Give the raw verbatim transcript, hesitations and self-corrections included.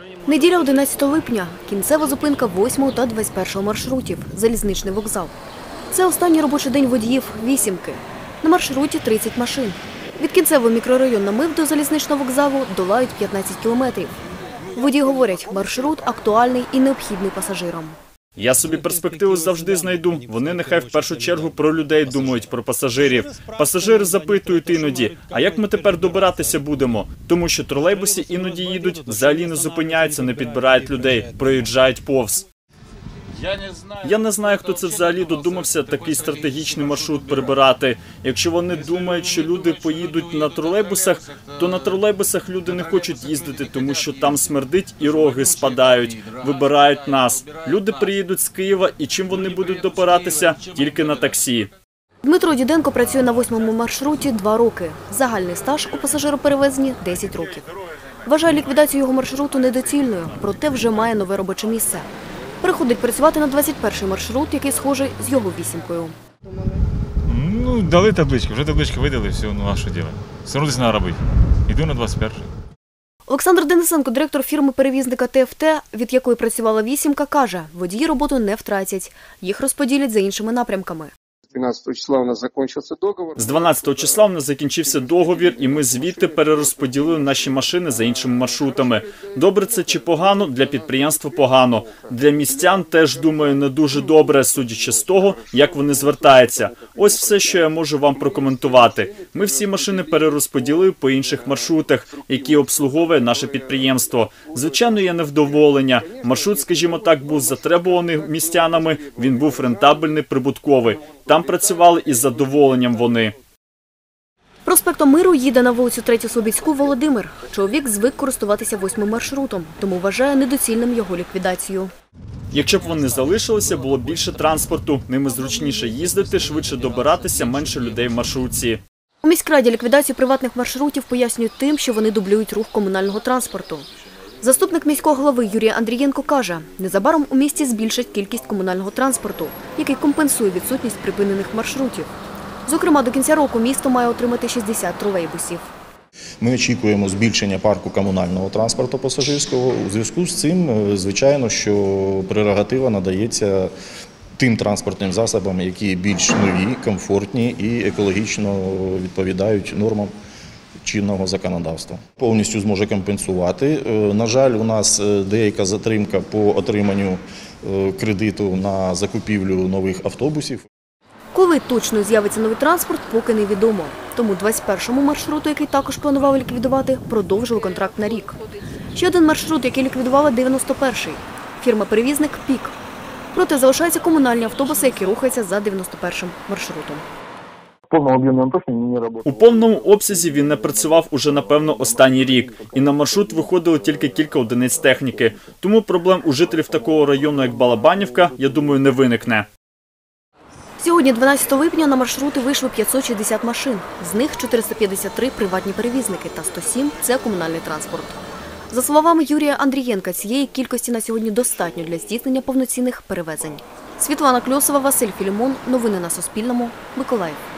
Неділя одинадцятого липня. Кінцева зупинка восьмого та двадцять першого маршрутів. Залізничний вокзал. Це останній робочий день водіїв «вісімки». На маршруті тридцять машин. Від кінцевого мікрорайону Намив до залізничного вокзалу долають п'ятнадцять кілометрів. Водії говорять, маршрут актуальний і необхідний пасажирам. Я собі перспективу завжди знайду. Вони нехай в першу чергу про людей думають, про пасажирів. Пасажири запитують іноді, а як ми тепер добиратися будемо? Тому що тролейбуси іноді їдуть, взагалі не зупиняються, не підбирають людей, проїжджають повз. Я не знаю, хто це взагалі додумався такий стратегічний маршрут прибирати. Якщо вони думають, що люди поїдуть на тролейбусах, то на тролейбусах люди не хочуть їздити, тому що там смердить і роги спадають, вибирають нас. Люди приїдуть з Києва і чим вони будуть добиратися? Тільки на таксі. Дмитро Діденко працює на восьмому маршруті два роки. Загальний стаж у пасажироперевезенні – десять років. Вважає ліквідацію його маршруту недоцільною, проте вже має нове робоче місце. Переходить працювати на двадцять перший маршрут, який схожий з його вісімкою. Ну, дали таблички, вже таблички видали, все, ну а що робити? Все одно десь треба робити. Йду на двадцять перший. Олександр Денисенко, директор фірми-перевізника ТФТ, від якої працювала вісімка, каже, водії роботу не втратять. Їх розподілять за іншими напрямками. дванадцятого числа у нас закінчився договір. З дванадцятого числа у нас закінчився договір, і ми звідти перерозподілили наші машини за іншими маршрутами. Добре це чи погано? Для підприємства погано. Для містян теж, думаю, не дуже добре, судячи з того, як вони звертаються. Ось все, що я можу вам прокоментувати. Ми всі машини перерозподілили по інших маршрутах, які обслуговує наше підприємство. Звичайно, є невдоволення. Маршрут, скажімо так, був затребуваний містянами, він був рентабельний, прибутковий. Там працювали із задоволенням вони. Проспектом Миру їде на вулицю Третю Слобідську Володимир. Чоловік звик користуватися восьмим маршрутом, тому вважає недоцільним його ліквідацію. Якщо б вони залишилися, було б більше транспорту, ними зручніше їздити, швидше добиратися, менше людей в маршрутці. У міськраді ліквідацію приватних маршрутів пояснюють тим, що вони дублюють рух комунального транспорту. Заступник міського голови Юрій Андрієнко каже, незабаром у місті збільшать кількість комунального транспорту, який компенсує відсутність припинених маршрутів. Зокрема, до кінця року місто має отримати шістдесят тролейбусів. Ми очікуємо збільшення парку комунального транспорту пасажирського. У зв'язку з цим, звичайно, що прерогатива надається тим транспортним засобам, які більш нові, комфортні і екологічно відповідають нормам чинного законодавства. Повністю зможе компенсувати. На жаль, у нас деяка затримка по отриманню кредиту на закупівлю нових автобусів. Коли точно з'явиться новий транспорт, поки невідомо. Тому двадцять першому маршруту, який також планували ліквідувати, продовжили контракт на рік. Ще один маршрут, який ліквідували дев'яносто перший. Фірма-перевізник «Пік». Проте залишаються комунальні автобуси, які рухаються за дев'яносто першим маршрутом. У повному обсязі він не працював уже, напевно, останній рік. І на маршрут виходило тільки кілька одиниць техніки. Тому проблем у жителів такого району, як Балабанівка, я думаю, не виникне. Сьогодні, дванадцятого липня, на маршрути вийшло п'ятсот шістдесят машин. З них чотириста п'ятдесят три – приватні перевізники та сто сім – це комунальний транспорт. За словами Юрія Андрієнка, цієї кількості на сьогодні достатньо для здійснення повноцінних перевезень. Світлана Кльосова, Василь Філімон. Новини на Суспільному. Миколаїв.